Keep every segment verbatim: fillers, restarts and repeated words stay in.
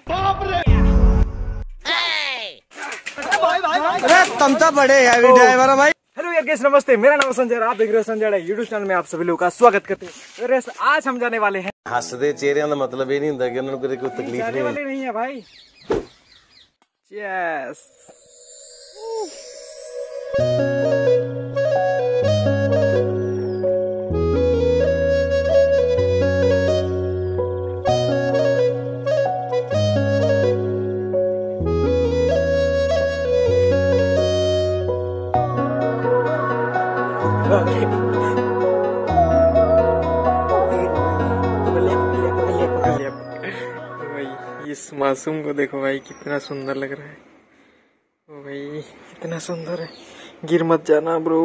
अरे तुम तो बड़े हैवी ड्राइवर हो भाई। हेलो यार गाइस, नमस्ते। मेरा नाम संजय, आप देख रहे हो संजय यूट्यूब चैनल में। आप सभी लोगों का स्वागत करते हैं। रेस आज हम जाने वाले हैं। हंसदे चेहरे का मतलब ये नहीं होता कि उन्होंने कोई तकलीफ नहीं वाले नहीं है भाई। यस भाई, इस मासूम को देखो भाई, कितना सुंदर लग रहा है। ओ भाई कितना सुंदर है। गिर मत जाना ब्रो।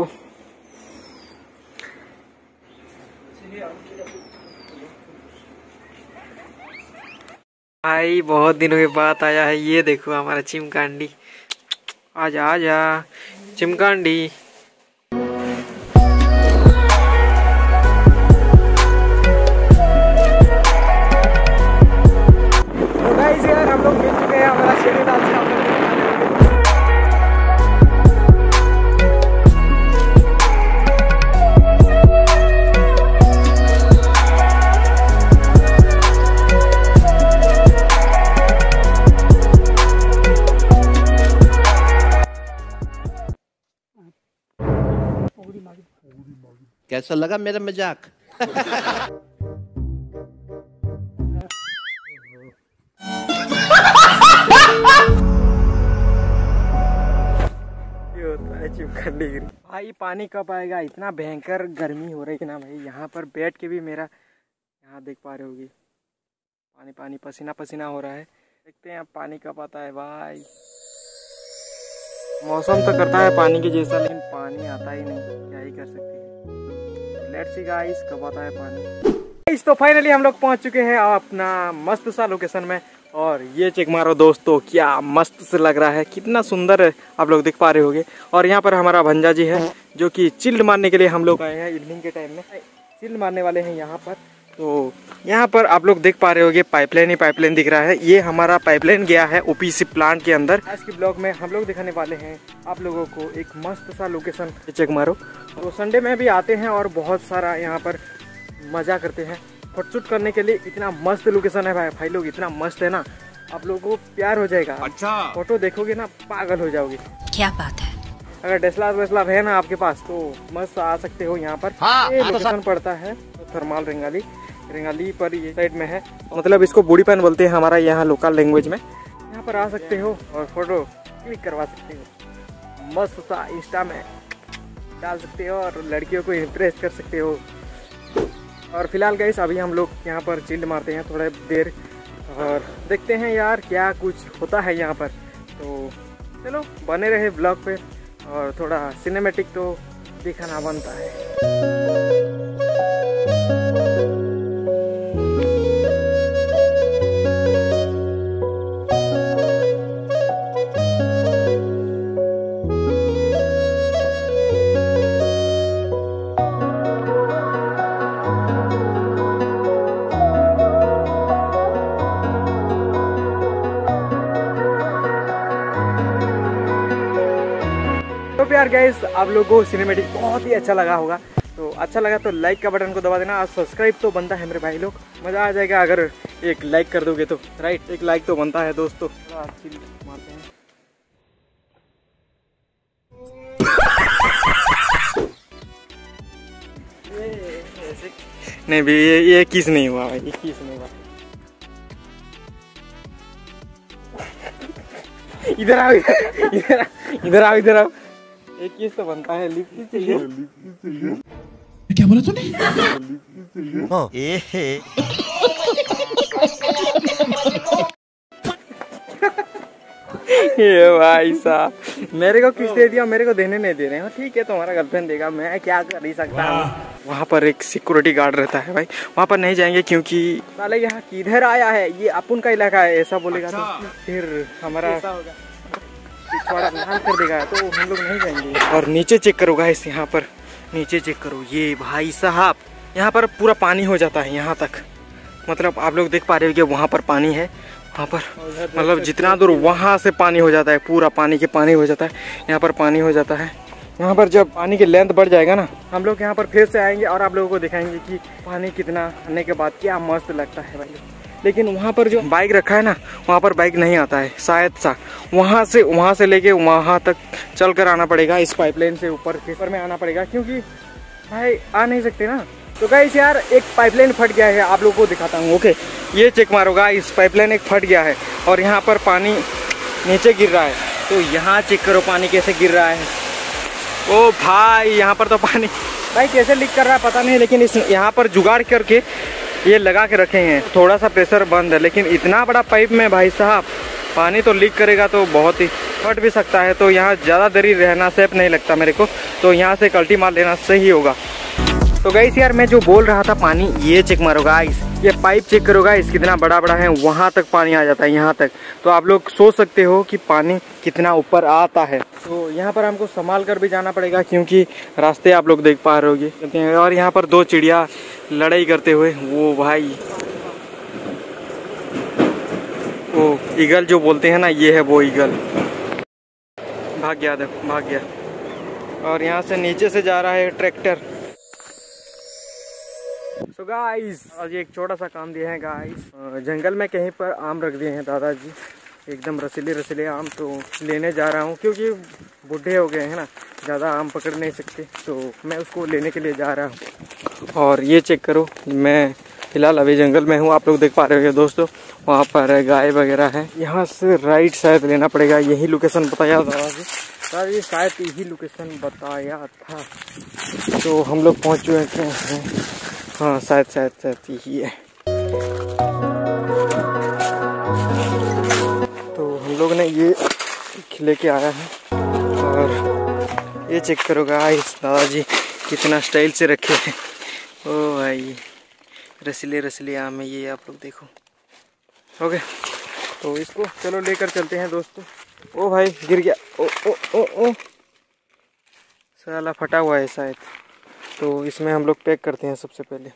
भाई बहुत दिनों के बाद आया है। ये देखो हमारा चिमकांडी। आजा आजा चिमकांडी। यार हम लोग मिल चुके हैं। हमारा शेड्यूल आज से हम लोग कैसा लगा मेरा मजाक? चिमकांडी गिरी। भाई पानी कब आएगा? इतना भयंकर गर्मी हो रही है ना भाई। यहाँ पर बैठ के भी मेरा, यहाँ देख पा रहे होगी, पानी पानी पसीना पसीना हो रहा है। देखते हैं अब पानी कब आता है भाई। मौसम तो करता है पानी के जैसा, लेकिन पानी आता ही नहीं। क्या ही कर सकते हैं। लेट्स सी गाइस कब आता है पानी। तो फाइनली हम लोग पहुँच चुके हैं अपना मस्त सा लोकेशन में। और ये चेक मारो दोस्तों, क्या मस्त से लग रहा है, कितना सुंदर है, आप लोग देख पा रहे होंगे। और यहाँ पर हमारा भंजा जी है, जो कि चिल्ड मारने के लिए हम लोग आए हैं। इवनिंग के टाइम में चिल्ड मारने वाले हैं यहाँ पर। तो यहाँ पर आप लोग देख पा रहे होंगे पाइपलाइन ही पाइपलाइन दिख रहा है। ये हमारा पाइपलाइन गया है ओपीसी प्लांट के अंदर। आज के ब्लॉग में हम लोग दिखाने वाले हैं आप लोगों को एक मस्त सा लोकेशन। चेक मारो। तो संडे में भी आते हैं और बहुत सारा यहाँ पर मजा करते हैं। फोटोशूट करने के लिए इतना मस्त लोकेशन है भाई। भाई लोग इतना मस्त है ना, आप लोगों को प्यार हो जाएगा। अच्छा फोटो देखोगे ना पागल हो जाओगे। क्या बात है। अगर डेस्लार वेस्लार है ना आपके पास तो मस्त आ सकते हो यहाँ पर। हाँ, ये लोकेशन पड़ता है थरमाल रेंगाली। रेंगाली पर ये साइड में है, मतलब इसको बूढ़ी पैन बोलते हैं हमारा यहाँ लोकल लैंग्वेज में। यहाँ पर आ सकते हो और फोटो क्लिक करवा सकते हो। मस्त सा इंस्टा में डाल सकते हो और लड़कियों को इम्प्रेस कर सकते हो। और फिलहाल गाइस अभी हम लोग यहाँ पर चिल्ड मारते हैं थोड़ा देर और देखते हैं यार क्या कुछ होता है यहाँ पर। तो चलो बने रहे ब्लॉग पे और थोड़ा सिनेमैटिक तो दिखाना बनता है। तो यार गाइस आप लोगों को सिनेमैटिक बहुत ही अच्छा लगा होगा। तो अच्छा लगा तो लाइक का बटन को दबा देना और सब्सक्राइब तो बनता है मेरे भाई लोग। मज़ा आ जाएगा अगर एक लाइक कर दोगे तो। राइट, एक लाइक तो बनता है दोस्तों। मारते हैं। ये ऐसे नहीं भी, ये ये किस नहीं हुआ भाई, ये किस नहीं हुआ। इधर आओ इधर आओ इधर आओ इधर आओ। एक किस तो बनता है। लिपस्टिक चाहिए। क्या बोला तूने? हाँ। ए ये भाई साहब मेरे को किस दे दिया, मेरे को देने नहीं दे रहे हो। ठीक है तुम्हारा गर्लफ्रेंड देगा, मैं क्या कर नहीं सकता हूँ। वहाँ पर एक सिक्योरिटी गार्ड रहता है भाई, वहाँ पर नहीं जाएंगे क्योंकि साले यहाँ किधर आया है, ये अपन का इलाका है ऐसा बोलेगा। अच्छा। तो फिर हमारा पिछवाड़ा लाल कर देगा, तो हम लोग नहीं जाएंगे। और नीचे चेक करो गाइस, यहाँ पर नीचे चेक करो, ये भाई साहब यहाँ पर पूरा पानी हो जाता है यहाँ तक। मतलब आप लोग देख पा रहे हो कि वहाँ पर पानी है, वहाँ पर मतलब जितना दूर वहाँ से पानी हो जाता है, पूरा पानी के पानी हो जाता है, यहाँ पर पानी हो जाता है। यहाँ पर जब पानी की लेंथ बढ़ जाएगा ना, हम लोग यहाँ पर फिर से आएंगे और आप लोगों को दिखाएंगे कि पानी कितना आने के बाद क्या मस्त लगता है भाई। लेकिन वहाँ पर जो बाइक रखा है ना, वहाँ पर बाइक नहीं आता है शायद सा, वहाँ से वहाँ से लेके वहाँ तक चल कर आना पड़ेगा, इस पाइपलाइन से ऊपर ऊपर में आना पड़ेगा, क्योंकि भाई आ नहीं सकते ना। तो गाइस यार एक पाइपलाइन फट गया है, आप लोगों को दिखाता हूँ। ओके, ये चेक मारो गाइस, पाइपलाइन एक फट गया है और यहाँ पर पानी नीचे गिर रहा है। तो यहाँ चेक करो पानी कैसे गिर रहा है। ओ भाई, यहाँ पर तो पानी भाई कैसे लीक कर रहा है पता नहीं, लेकिन इस यहाँ पर जुगाड़ करके ये लगा के रखे हैं, थोड़ा सा प्रेशर बंद है। लेकिन इतना बड़ा पाइप में भाई साहब पानी तो लीक करेगा तो बहुत ही फट भी सकता है। तो यहाँ ज़्यादा देरी रहना सेफ नहीं लगता मेरे को, तो यहाँ से कल्टी मार लेना सही होगा। तो गाइस यार मैं जो बोल रहा था पानी, ये चेक मारो गाइस, ये पाइप चेक करो गाइस कितना बड़ा बड़ा है, वहाँ तक पानी आ जाता है, यहाँ तक। तो आप लोग सोच सकते हो कि पानी कितना ऊपर आता है। तो यहाँ पर हमको संभाल कर भी जाना पड़ेगा, क्योंकि रास्ते आप लोग देख पा रहे होगे। और यहाँ पर दो चिड़िया लड़ाई करते हुए, वो भाई वो ईगल जो बोलते हैं ना, ये है वो ईगल। भाग गया, देखो भाग गया। और यहाँ से नीचे से जा रहा है ट्रैक्टर। सो so गाइस आज एक छोटा सा काम दिया है गाइस, जंगल में कहीं पर आम रख दिए हैं दादाजी, एकदम रसीले रसीले आम। तो लेने जा रहा हूँ, क्योंकि बूढ़े हो गए हैं ना, ज़्यादा आम पकड़ नहीं सकते, तो मैं उसको लेने के लिए जा रहा हूँ। और ये चेक करो, मैं फिलहाल अभी जंगल में हूँ, आप लोग देख पा रहे हो दोस्तों, वहाँ पर गाय वगैरह है। यहाँ से राइट शायद लेना पड़ेगा, यही लोकेशन बताया दादाजी, दादाजी शायद यही लोकेशन बताया था। तो हम लोग पहुँच चुके हैं, हाँ शायद शायद शायद यही है। तो हम लोग ने ये लेके आया है, और ये चेक करो गाइस, दादाजी कितना स्टाइल से रखे हैं। ओ भाई रसीले रसीले आम है ये, आप लोग देखो। ओके, तो इसको चलो लेकर चलते हैं दोस्तों। ओ भाई गिर गया, ओ ओ ओ ओ साला फटा हुआ है शायद। तो इसमें हम लोग पैक करते हैं सबसे पहले,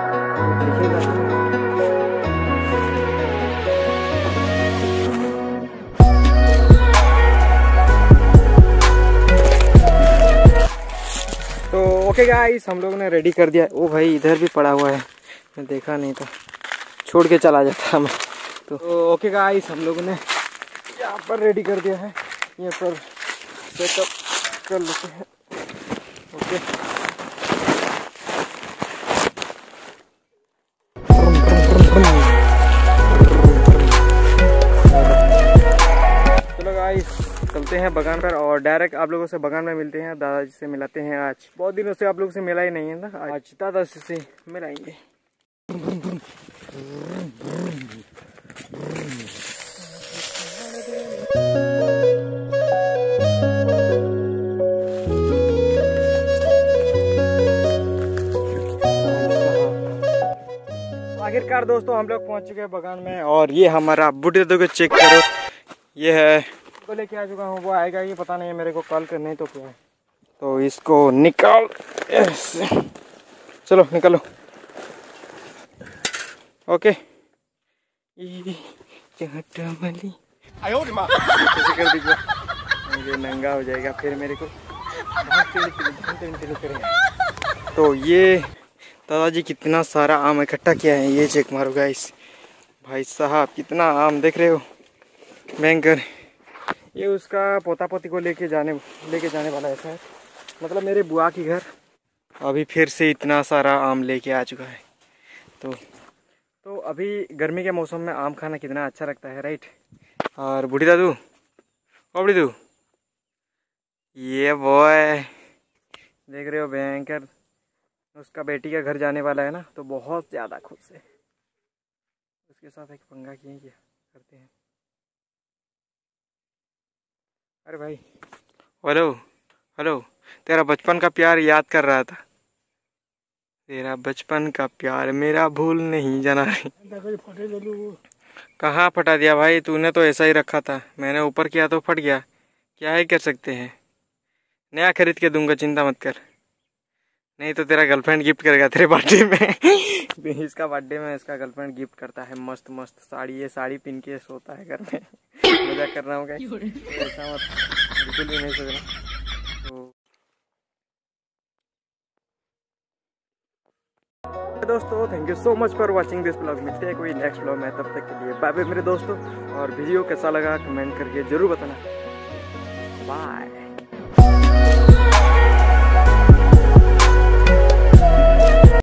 तो ओके गाइस हम लोग ने रेडी कर दिया। ओ भाई इधर भी पड़ा हुआ है, मैं देखा नहीं था, छोड़ के चला जाता मैं। तो ओके गाइस हम लोगों ने यहाँ पर रेडी कर दिया है, यहाँ पर सेटअप कर लेते हैं। ओके चलो गाइस चलते हैं बगान पर, और डायरेक्ट आप लोगों से बगान में मिलते हैं, दादाजी से मिलाते हैं। आज बहुत दिनों से आप लोगों से मिला ही नहीं है ना, आज दादाजी से मिलाएंगे। आखिरकार दोस्तों हम लोग पहुंच चुके हैं बगान में, और ये हमारा बूढ़े दो को चेक करो, ये है तो लेके आ चुका हूँ। वो आएगा ये पता नहीं है मेरे को, कॉल करने तो क्या है। तो इसको निकाल, चलो निकालो। ओके कैसे कर दीजिए, मुझे नंगा हो जाएगा फिर मेरे को। तो ये दादाजी कितना सारा आम इकट्ठा किया है, ये चेक मारो गाइस। भाई साहब कितना आम देख रहे हो, भयंकर। ये उसका पोता पोती को लेके जाने लेके जाने वाला है शायद, मतलब मेरे बुआ की घर। अभी फिर से इतना सारा आम लेके आ चुका है। तो तो अभी गर्मी के मौसम में आम खाना कितना अच्छा लगता है, राइट। और बूढ़ी दादू, ओ बूढ़ी दादू, ये बॉय देख रहे हो भयंकर, उसका बेटी का घर जाने वाला है ना, तो बहुत ज़्यादा खुश है। उसके साथ एक पंगा किए क्या करते हैं। अरे भाई हेलो हेलो, तेरा बचपन का प्यार याद कर रहा था, तेरा बचपन का प्यार मेरा भूल नहीं जाना है। कहाँ फटा दिया भाई, तूने तो ऐसा ही रखा था, मैंने ऊपर किया तो फट गया, क्या ही कर सकते हैं। नया खरीद के दूंगा, चिंता मत कर, नहीं तो तेरा गर्लफ्रेंड गिफ्ट करेगा तेरे बर्थडे में। इसका बर्थडे में इसका गर्लफ्रेंड गिफ्ट करता है मस्त मस्त साड़ी। ये साड़ी पहन के सोता है घर में। मजाक कर रहा हूँ गाइस, ऐसा मत बिल्कुल भी नहीं सोचना। तो दोस्तों thank you so much for watching this blog. मिलते हैं कोई नेक्स्ट ब्लॉग में, तब तक के लिए बाय बाय मेरे दोस्तों। और वीडियो कैसा लगा कमेंट करके जरूर बताना। बाय।